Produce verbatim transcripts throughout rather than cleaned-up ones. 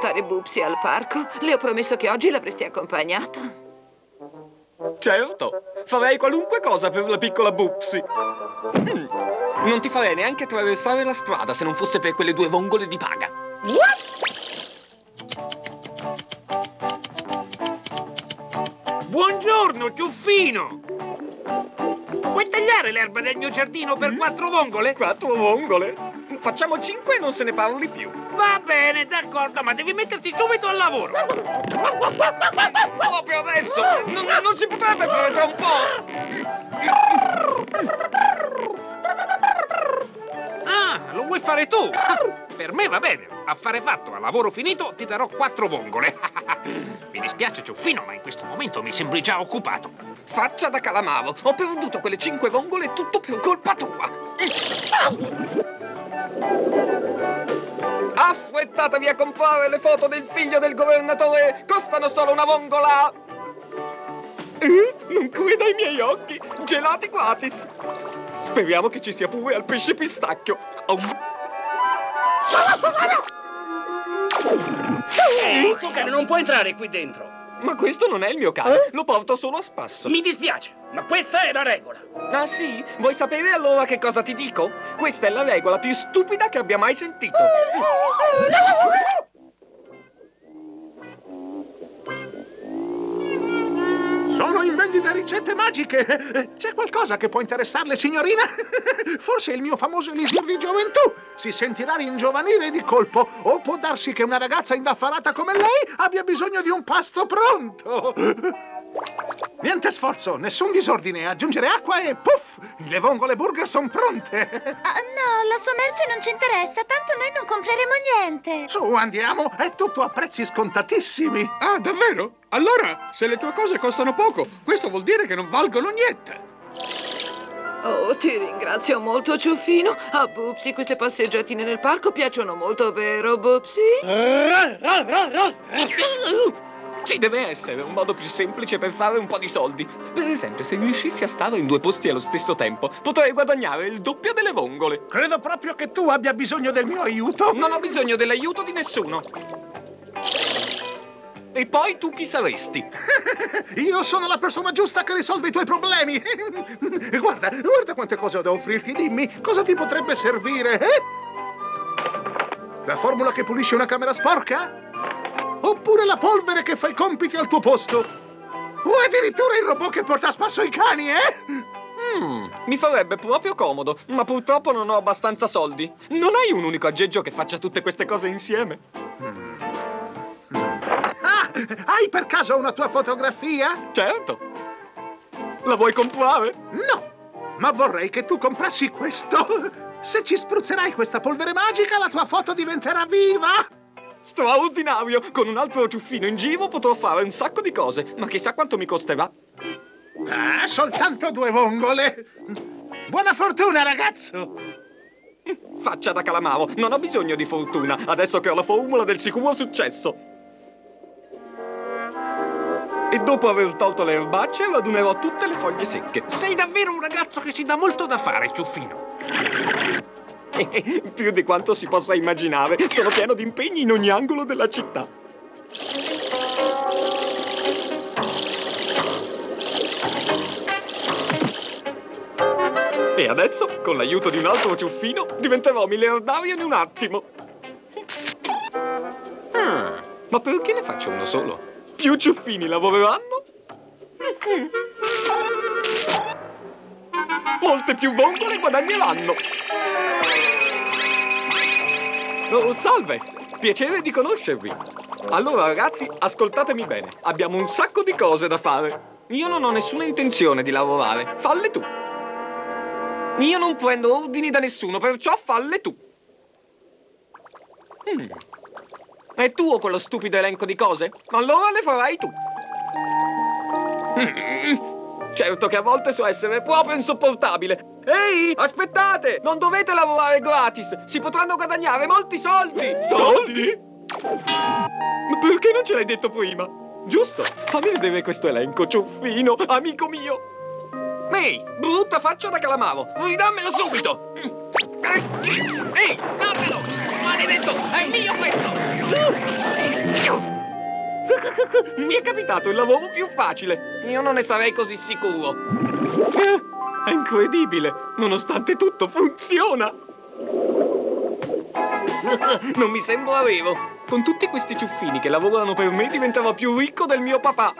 portare Bubsy al parco? Le ho promesso che oggi l'avresti accompagnata. Certo, farei qualunque cosa per la piccola Bubsy. Mm. Non ti farei neanche attraversare la strada se non fosse per quelle due vongole di paga. Buongiorno, ciuffino! Vuoi tagliare l'erba del mio giardino per mm? quattro vongole? Quattro vongole? Facciamo cinque e non se ne parli più. Va bene, d'accordo, ma devi metterti subito al lavoro. Proprio adesso? Non, non si potrebbe fare tra un po'? Ah, lo vuoi fare tu? Per me va bene. Affare fatto, a lavoro finito ti darò quattro vongole. Mi dispiace, ciuffino, ma in questo momento mi sembri già occupato. Faccia da calamaro. Ho perduto quelle cinque vongole tutto per colpa tua. Affrettatevi a comprare le foto del figlio del governatore. Costano solo una vongola. Eh, non creda ai miei occhi. Gelati gratis. Speriamo che ci sia pure al pesce pistacchio. Oh. Ehi, tu cane, non puoi entrare qui dentro. Ma questo non è il mio cane, eh? Lo porto solo a spasso. Mi dispiace, ma questa è la regola. Ah sì? Vuoi sapere allora che cosa ti dico? Questa è la regola più stupida che abbia mai sentito. Sono in vendita ricette magiche. C'è qualcosa che può interessarle, signorina? Forse il mio famoso elisir di gioventù. Si sentirà ringiovanire di colpo. O può darsi che una ragazza indaffarata come lei abbia bisogno di un pasto pronto. Niente sforzo, nessun disordine. Aggiungere acqua e puff! Le vongole burger sono pronte. Ah, no, la sua merce non ci interessa. Tanto noi non compreremo niente. Su, andiamo. È tutto a prezzi scontatissimi. Ah, davvero? Allora, se le tue cose costano poco, questo vuol dire che non valgono niente. Oh, ti ringrazio molto, ciuffino. A Bubsy queste passeggiatine nel parco piacciono molto, vero, Bubsy? Ci deve essere un modo più semplice per fare un po' di soldi. Per esempio, se riuscissi a stare in due posti allo stesso tempo, potrei guadagnare il doppio delle vongole. Credo proprio che tu abbia bisogno del mio aiuto. Non ho bisogno dell'aiuto di nessuno. E poi tu chi saresti? Io sono la persona giusta che risolve i tuoi problemi. Guarda, guarda quante cose ho da offrirti. Dimmi, cosa ti potrebbe servire, eh? La formula che pulisce una camera sporca? Oppure la polvere che fa i compiti al tuo posto? O addirittura il robot che porta a spasso i cani, eh? Mm, mi farebbe proprio comodo, ma purtroppo non ho abbastanza soldi. Non hai un unico aggeggio che faccia tutte queste cose insieme? Mm. Ah, hai per caso una tua fotografia? Certo. La vuoi comprare? No, ma vorrei che tu comprassi questo. Se ci spruzzerai questa polvere magica, la tua foto diventerà viva. Straordinario! Con un altro ciuffino in giro potrò fare un sacco di cose, ma chissà quanto mi costerà. Ah, soltanto due vongole. Buona fortuna, ragazzo! Faccia da calamaro, non ho bisogno di fortuna, adesso che ho la formula del sicuro successo. E dopo aver tolto le erbacce, radunerò tutte le foglie secche. Sei davvero un ragazzo che si dà molto da fare, ciuffino. Più di quanto si possa immaginare. Sono pieno di impegni in ogni angolo della città. E adesso, con l'aiuto di un altro ciuffino, diventerò miliardario in un attimo. Ah, ma perché ne faccio uno solo? Più ciuffini lavoreranno? Molte più vongole guadagneranno. Oh, salve! Piacere di conoscervi. Allora, ragazzi, ascoltatemi bene. Abbiamo un sacco di cose da fare. Io non ho nessuna intenzione di lavorare. Falle tu. Io non prendo ordini da nessuno, perciò falle tu. Hmm. È tuo quello stupido elenco di cose? Allora le farai tu. Hmm. Certo che a volte so essere proprio insopportabile. Ehi, aspettate! Non dovete lavorare gratis! Si potranno guadagnare molti soldi! Soldi? Ma perché non ce l'hai detto prima? Giusto, fammi vedere questo elenco, ciuffino, amico mio. Ehi, brutta faccia da calamaro, ridammelo subito! Ehi, dammelo! Maledetto, è mio questo! Mi è capitato il lavoro più facile. Io non ne sarei così sicuro. È incredibile. Nonostante tutto, funziona. Non mi sembra vero. Con tutti questi ciuffini che lavorano per me, diventavo più ricco del mio papà.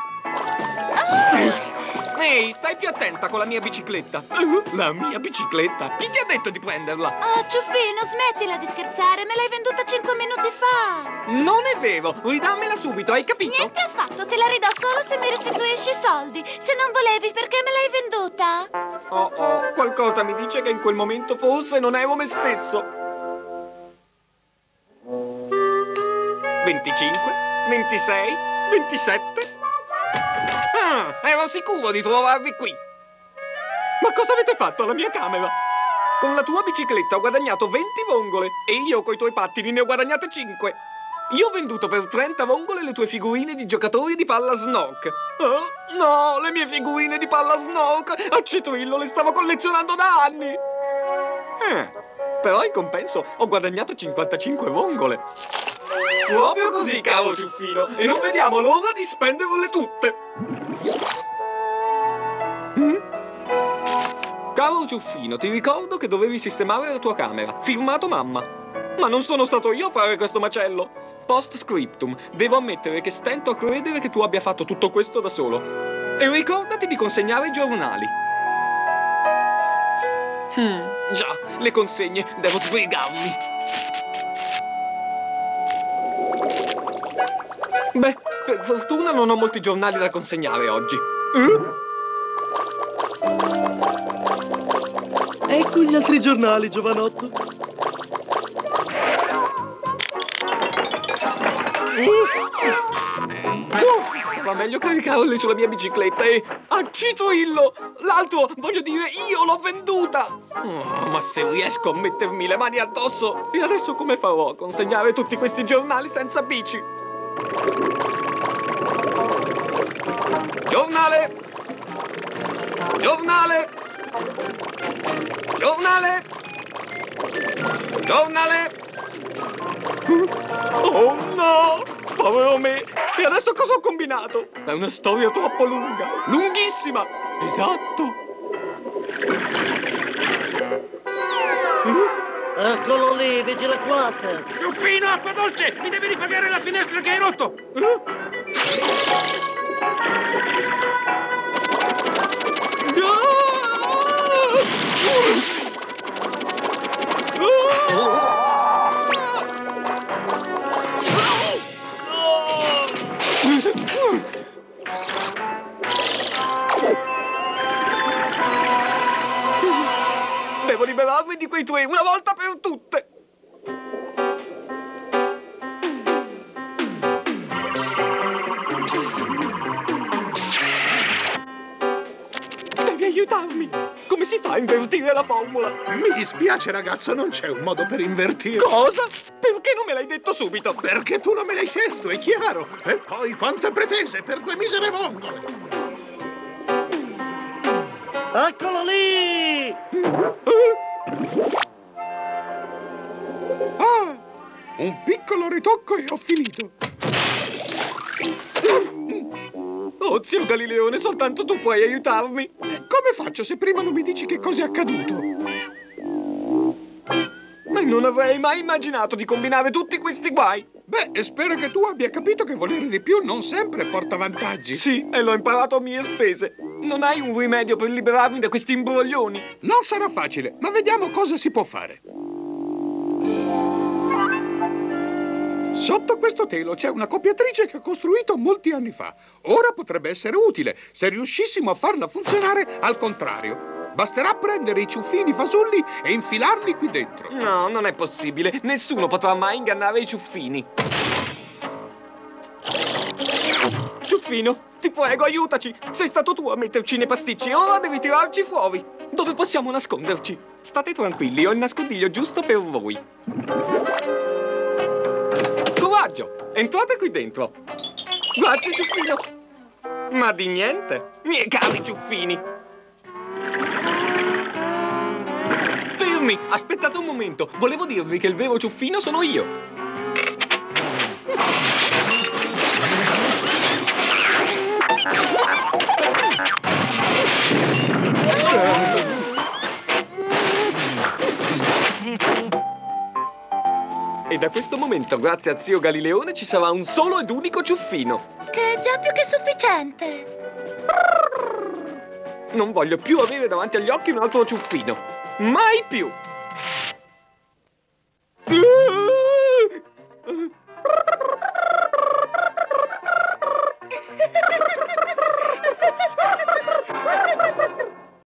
Ehi, stai più attenta con la mia bicicletta. La mia bicicletta? Chi ti ha detto di prenderla? Oh, Ciuffino, smettila di scherzare. Me l'hai venduta cinque minuti fa. Non è vero. Ridammela subito, hai capito? Niente affatto, te la ridò solo se mi restituisci i soldi. Se non volevi, perché me l'hai venduta? Oh, oh, qualcosa mi dice che in quel momento forse non ero me stesso. venticinque, ventisei, ventisette... Ah, ero sicuro di trovarvi qui. Ma cosa avete fatto alla mia camera? Con la tua bicicletta ho guadagnato venti vongole e io coi tuoi pattini ne ho guadagnate cinque. Io ho venduto per trenta vongole le tue figurine di giocatori di palla snork. Oh, no, le mie figurine di palla snork! A Citrillo le stavo collezionando da anni. Eh, però in compenso ho guadagnato cinquantacinque vongole. Proprio così, caro Ciuffino, e non vediamo l'ora di spenderle tutte. Mm? Caro Ciuffino, ti ricordo che dovevi sistemare la tua camera. Firmato mamma. Ma non sono stato io a fare questo macello. Post scriptum, devo ammettere che stento a credere che tu abbia fatto tutto questo da solo. E ricordati di consegnare i giornali. Hmm, già, le consegne, devo sbrigarmi. Beh, per fortuna non ho molti giornali da consegnare oggi. Eh? Ecco gli altri giornali, giovanotto. Oh, sarà meglio caricarli sulla mia bicicletta e... A Citrillo! L'altro, voglio dire, io l'ho venduta! Oh, ma se riesco a mettermi le mani addosso... E adesso come farò a consegnare tutti questi giornali senza bici? Giornale! Giornale! Giornale! Giornale! Oh no! Povero me! E adesso cosa ho combinato? È una storia troppo lunga! Lunghissima! Esatto! Eccolo lì, vigila quater. Ciuffino, acqua dolce! Mi devi ripagare la finestra che hai rotto! Eh? Devo liberarmi di quei tuoi una volta per tutte! Devi aiutarmi! Come si fa a invertire la formula? Mi dispiace, ragazzo, non c'è un modo per invertire. Cosa? Perché non me l'hai detto subito? Perché tu non me l'hai chiesto, è chiaro. E poi quante pretese per due misere vongole. Eccolo lì! Ah, un piccolo ritocco e ho finito. Oh, zio Galileone, soltanto tu puoi aiutarmi. Come faccio se prima non mi dici che cosa è accaduto? Ma non avrei mai immaginato di combinare tutti questi guai. Beh, spero che tu abbia capito che volere di più non sempre porta vantaggi. Sì, e l'ho imparato a mie spese. Non hai un rimedio per liberarmi da questi imbroglioni? Non sarà facile, ma vediamo cosa si può fare. Sotto questo telo c'è una coppiatrice che ho costruito molti anni fa. Ora potrebbe essere utile se riuscissimo a farla funzionare al contrario. Basterà prendere i ciuffini fasulli e infilarli qui dentro. No, non è possibile. Nessuno potrà mai ingannare i ciuffini. Ciuffino, ti prego, aiutaci. Sei stato tu a metterci nei pasticci e ora devi tirarci fuori. Dove possiamo nasconderci? State tranquilli, ho il nascondiglio giusto per voi. Coraggio, entrate qui dentro. Grazie, Ciuffino. Ma di niente, miei cari ciuffini. Fermi, aspettate un momento. Volevo dirvi che il vero ciuffino sono io. E da questo momento, grazie a zio Galileone, ci sarà un solo ed unico ciuffino. Che è già più che sufficiente. Non voglio più avere davanti agli occhi un altro ciuffino. Mai più!